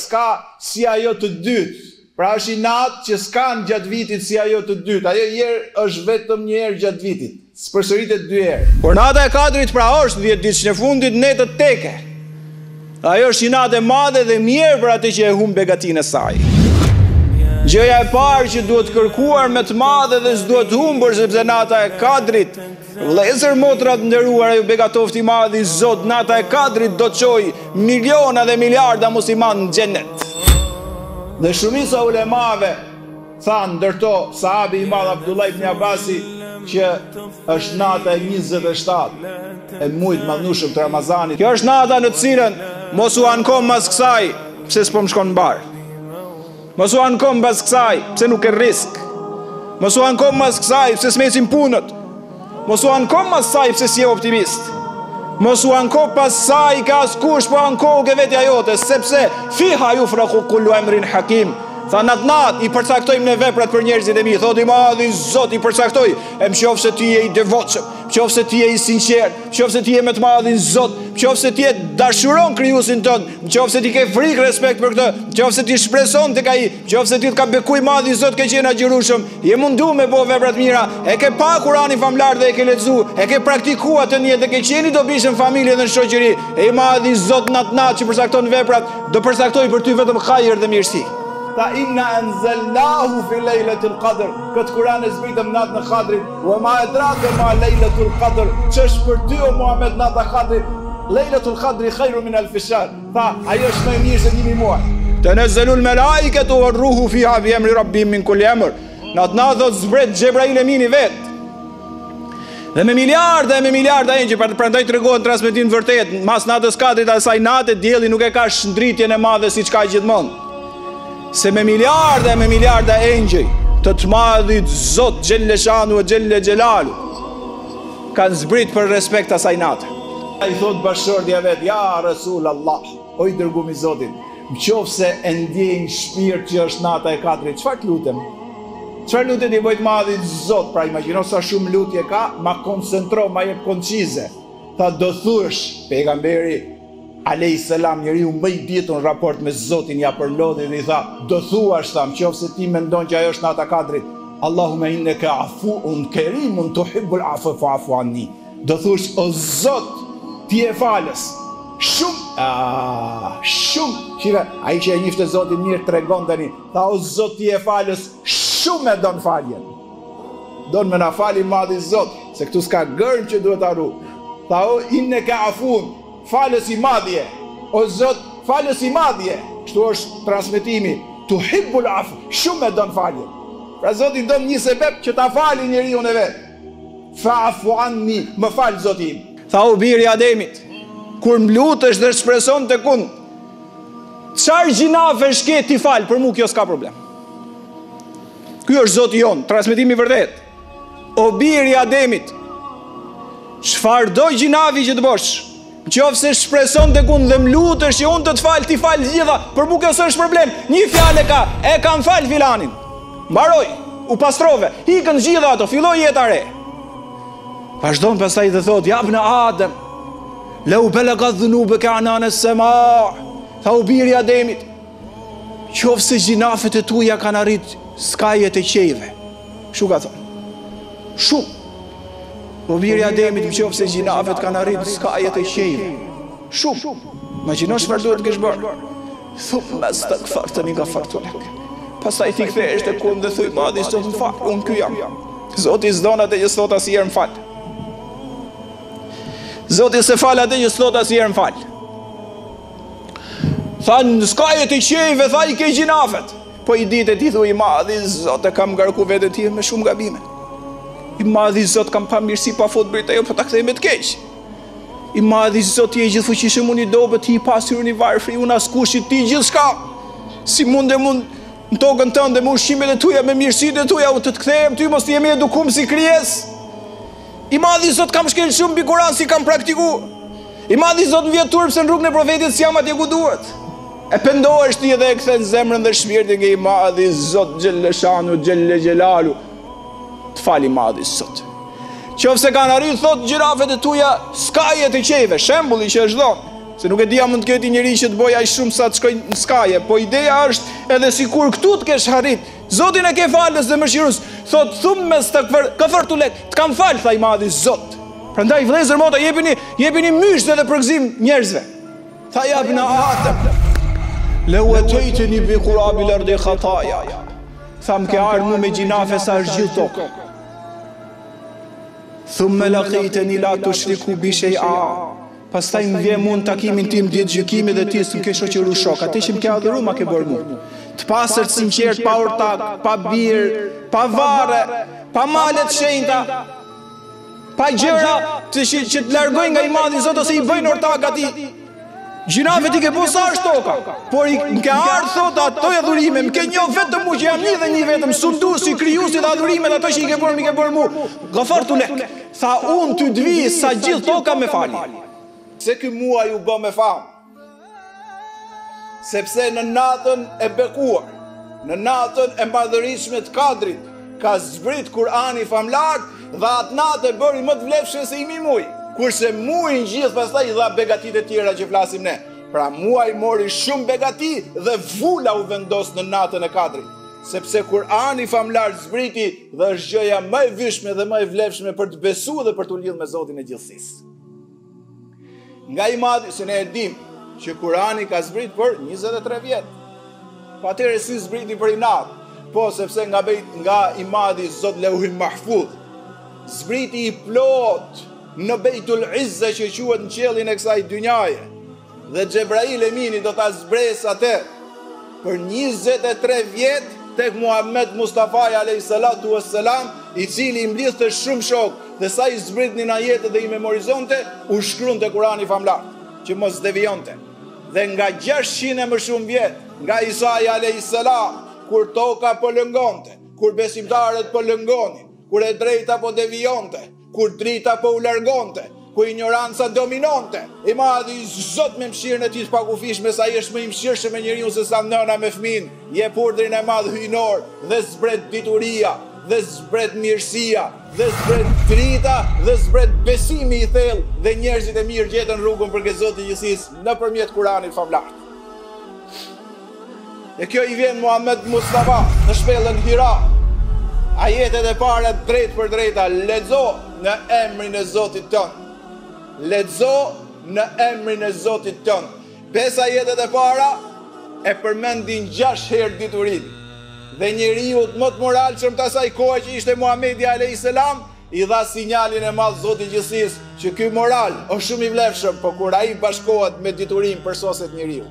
s'ka si ajo të dytë. Pra është i natë që s'kan gjatë vitit si ajo të dytë. Ajo herë është vetëm një herë gjatë vitit. S'përsëritet 2 herë. Por nata e 4 pra është 10 ditë në fundit netët teke. Ajo është një natë e madhe dhe mirë për atë që e humb begatinë e saj. Gjëja e parë që duhet kërkuar me të madhe dhe s'duhet humbur sepse nata e 4, vëllezër motrat nderuar, ajo begatoft i madh i Zot, nata e 4 do të çojë miliona dhe miliarda musliman në xhenet. Dhe shumica ulemave thanë, ndërto sahabi i madh Abdullah ibn Abbasi, që është nata e 27 e muajit madhnushëm të Ramazanit. Kjo është nata në të cilën mos u ankom mas kësaj pse s'po më shkon mbar. Mos u ankom mas kësaj pse nuk e risk. Mos u ankom mas kësaj pse s'mecim punët. Mos u ankom mas kësaj pse si je optimist. Mos u anko pas saj ka askush po anko ke vetja jote, sepse fiha yufraqu kullu amrin hakim. Tha nat i përcaktojmë në veprat për njerëzit e mi. Thot i madhi Zot i përcaktoj. Nëse ti je i devotshëm, nëse ti je i sinqert, nëse ti je me të madhin Zot, nëse ti dashuron krijuesin tënd, nëse ti ke frikë respekt për këtë, nëse ti shpreson tek ai, nëse ti ka bekuj madhi Zot, ke qenë agjërushëm, je mundu me bëu vepra të mira, e ke pa Kur'anin famlar dhe e ke lexuar, e ke praktikuar atë në jetë dhe ke qenë i dobishëm familje dhe në shoqëri. E i madhi Zot nat që përcakton veprat, do përcaktoj për ty vetëm hajër dhe mirësi. Ta inna anzalnahu fi lejletul qadr. Këtë Kur'an e zbritëm natë në Qadrit. Wa ma adraka ma lejletul qadr. Ç'është për ty o Muhammed nata Qadrit? Lejletul qadri khairu min alf shahr. Tha, ajo është më e mirë se 1000 muaj. Tanazzalul malaikatu war-ruhu fiha bi amri rabbihim min kulli amr. Natë do të zbret Xhebrail Emini vet. Dhe me miliarda engjëj, prandaj tregohet transmetim vërtet, mas natës 4 asaj nate dielli nuk e ka shndritjen e madhe siç ka gjithmonë. Se me miliarda engjëj të madhit Zot Gjelle Shanu e Gjelle Gjelalu kanë zbrit për respekt asaj natë. I thot bashkëshortja vet, ja Rasul Allah, o i dërguar i Zotit, nëse e ndjejnë shpirt që është nata e 4, çfarë lutem? Çfarë lutet i bëjt madhit Zot? Pra imagjino sa shumë lutje ka, ma koncentro, ma jep koncize. Tha do thush pejgamberi alayhis salam, njeriu më i ditur në raport me Zotin, ja përlodhi dhe i tha, do thuash tham, nëse ti mendon që ajo është nata 4, Allahumma innaka afuun kerimun tuhibbul afwa fa'fu anni. Do thuash o Zot, ti je falës. Shumë. Shira, ai që e njifte Zotin mirë tregon tani, tha o Zot ti je falës, shumë e don faljen. Don me na fali madhi Zot, se këtu s'ka gërm që duhet arru. Tha o innaka afuun, falës i madhje, o Zot, falës i madhje. Kështu është transmetimi, tuhibbul afw, shumë e don faljen. Pra Zoti don një sebeb që ta fali njeriu e vet. Fa'fu anni, më fal Zoti im. Tha u biri Ademit, kur më lutesh dhe shpreson tek unë, çfarë gjinafe shket ti fal, për mua kjo s'ka problem. Ky është Zoti jon, transmetimi vërtet. O biri Ademit, çfarëdo gjinafi që të bësh, nëse shpreson tek unë dhe më lutesh që unë të fal, ti fal gjitha, për mua kjo s'është problem. Një fjalë e kam fal filanin. Mbaroj, u pastrove, ikën gjitha ato, filloi jeta re. Vazhdon pastaj dhe thot, ja ibn Adem, lau balagat dhunubuka anan as-sama. Tha u biri Ademit, qofse gjinafet e tuaja kanë arrit skajet e qejve. Kështu ka thonë. Shumë. O biri Ademit, qofse gjinafet kanë arrit skajet e qejve. Shumë. Imagjino çfarë duhet të kesh bërë. Thumma astaghfartani ghafartu lak. Pastaj ti kthehesh tek unë dhe thuj, madhi Zot më fal, unë ky jam. Zoti s'don atë që thot asnjëherë më fal. Zoti se fal atë që thot asnjëherë më fal. Than skajet e qejve, tha i ke gjinafet. Po i ditë ti thuj, madhi Zot e kam ngarku veten time me shumë gabime. I madhi Zot kam pa mirësi pa fot bërit ajo, po ta kthej me të keq. I madhi Zot je gjithfuqishëm, unë i dobët, ti i pasur, unë i varfër, unë askushit, ti gjithçka. Si mund në tokën tënde me ushqimet e tuja, me mirësitë e tuja, u të kthehem ty, mos të jemi edukum si krijes. I madhi Zot kam shkel shumë mbi Kur'an si kam praktikuar. I madhi Zot më vjet turp se në rrugën e profetit si jam atje ku duhet. E pendohesh ti edhe e kthen zemrën dhe shpirtin nga i madhi Zot Gjelle Shanu Gjelle Gjelalu. Të fali madhi Zot. Qofse kanë arrit thot gjirafet e tuja skajet e qejve, shembulli që është dhënë, Se nuk e dia mund të këti njëri që të bëj aq shumë sa të shkojnë në skaje, po ideja është edhe sikur këtu të kesh arrit. Zotin e ke falës dhe mëshirës, thot thumë me këfër të lek, të kam falë, tha i madhi Zot. Prandaj vëllezër mota, jepini myshë dhe përgëzim njerëzve. Tha jabna Adem, lau ataytani bi qurabil ardi khataya. Tha më ke ardhur me gjinafe sa është gjithë tokë. Thumma laqitani la tushriku bi shay'a. Pastaj më vjen mund takimin tim ditë gjykimit dhe ti s'm ke shoqëruar shok. Atë që më ke adhuruar ma ke bërë mua. Të pastërt, sinqert, pa ortak, pa birë, pa varre, pa male të shenjta, pa gjëra që të largojnë nga i madhi Zot ose i bëjnë ortak atij. Gjinave ti ke po sa është toka, por më ke ardhur thot ato adhurime, më ke njoh vetëm mua që jam një dhe një vetëm, sunduesi, krijuesi dhe adhurimet ato që i ke bërë, mi ke bërë mua. Ghafartu lek. Tha unë ty të vi sa gjithë toka me falje. Se ky muaj u bë me famë, sepse në natën e bekuar, në natën e madhërisme të Kadrit, ka zbrit Kurani famlar dhe atë natë e bëri më të vlefshme se imi muaj. Kurse muaj gjithë pastaj i dha begatit e tjera që flasim ne. Pra muaj mori shumë begati dhe vula u vendos në natën e Kadrit. Sepse Kurani famlar zbriti dhe është gjëja më e vyshme dhe më e vlefshme për të besuar dhe për të lidhur me Zotin e gjithësisë. Nga i madhi, se ne e dim që Kurani ka zbrit për 23 vjet. Pa atëherë si zbriti për i natë? Po, sepse nga i madhi Zot Leuhul Mahfudh, zbriti i plot në Beitul Izza që quhet në qiellin e kësaj dynjaje. Dhe Xhebrail Emini do ta zbres atë për 23 vjet tek Muhammed Mustafa alayhi salatu wassalam, i cili i mblidhte shumë shok dhe sa i zbritnin ajetet dhe i memorizonte, u shkruante Kurani famlar, që mos devionte. Dhe nga 600 e më shumë vjet, nga Isa alayhi salam, kur toka po lëngonte, kur besimtarët po lëngonin, kur e drejta po devionte, kur drita po u largonte, ku ignoranca dominonte, i madhi Zot me mëshirën e tij të pakufishme, sa i është më i mëshirshëm me njeriu se sa nëna me fëmin, jep urdhrin e madh hyjnor dhe zbret dituria, dhe zbret mirësia, dhe zbret drita, dhe zbret besimi i thellë, dhe njerëzit e mirë gjetën rrugën për Zotin e gjithësisë nëpërmjet Kuranit famlar. E kjo i vjen Muhammed Mustafa në shpellën Hira. Ajetet e para drejt për drejta, lexo në emrin e Zotit tënd. Lexo në emrin e Zotit tënd. 5 ajetet e para e përmendin 6 herë diturinë. Dhe njeriu më të moralshëm të asaj kohe që ishte Muhamedi alayhis salam, i dha sinjalin e madh Zotit i gjithësisë që ky moral është shumë i vlefshëm, por kur ai bashkohet me diturinë përsoset njeriu.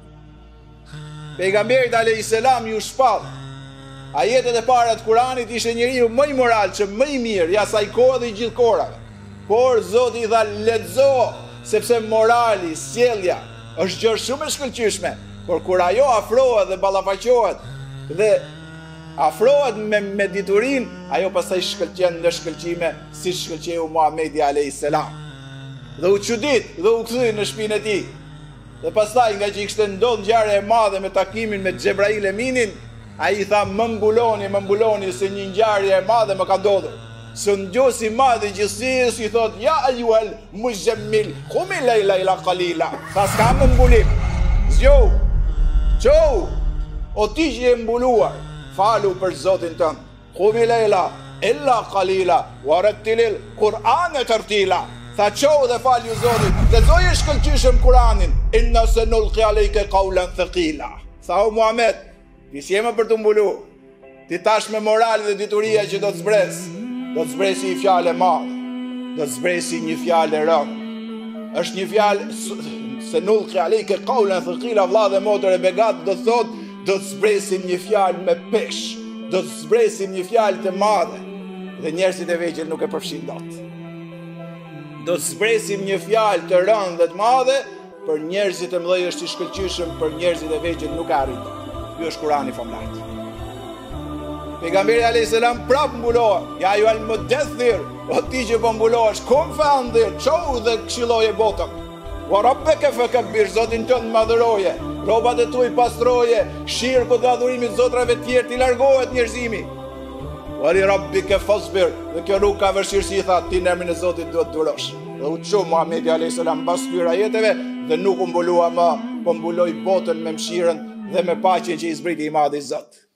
Pejgamberi alayhis salam ju shpall. Ajetet e para të Kuranit ishte njeriu më i moralshëm, më i mirë i asaj kohe dhe i gjithë kohërave. Por Zoti i dha lexo, sepse morali, sjellja është gjë shumë e shkëlqyeshme, por kur ajo afrohet dhe ballafaqohet dhe afrohet me diturinë, ajo pastaj shkëlqen në shkëlqime si shkëlqeu Muhamedi alayhis salam. Dhe u çudit dhe u kthye në shtëpinë e tij. Dhe pastaj nga që i kishte ndodhur ngjarje e madhe me takimin me Xhebrail Eminin, ai i tha më mbuloni se një ngjarje e madhe më ka ndodhur. Sundjosi i madh i gjithësisë i thot ja ajuel muzammil qum layla ila qalila. Tha s'ka më mbulim. Zgjo. Ço. O ti që je mbuluar, falu për Zotin tënd. Qum layla illa qalila wa rattilil Qur'ana tartila. Tha ço dhe fal ju Zotit. Lexoje shkëlqyshëm Kur'anin. Inna sanulqi alayka qawlan thaqila. Tha o Muhammed, ti s'jema për të mbulu. Ti tash me moral dhe dituria që do të zbres. Do të zbresi një fjalë e madhe, do të zbresi një fjalë e rëndë. Është një fjalë se nulqi alayka qawlan thaqila, vlla dhe motër e begat, do thot do të zbresim një fjalë me pesh, do të zbresim një fjalë të madhe dhe njerëzit e vegjël nuk e përfshin dot. Do të zbresim një fjalë të rëndë dhe të madhe, për njerëzit e mëdhenj është i shkëlqyeshëm, për njerëzit e vegjël nuk e arrin. Ky është Kurani famlar. Pejgamberi alayhis salam prap mbulohet. Ja ju al-mudaththir, o ti që po mbulohesh, kom fandhir, çau dhe këshilloje botën. Wa rabbaka fakabbir, Zotin tënd madhëroje, rrobat e tuaj pastroje, shirku dhe adhurimi zotrave të tjerë ti largohet njerëzimi. Wa li rabbika fasbir, dhe kjo nuk ka vështirësi, tha ti në emrin e Zotit duhet durosh. Dhe u çu Muhamedi alayhis salam pas këtyre ajeteve dhe nuk u mbulua më, po mbuloi botën me mëshirën dhe me paqen që i zbriti i Madhi Zot.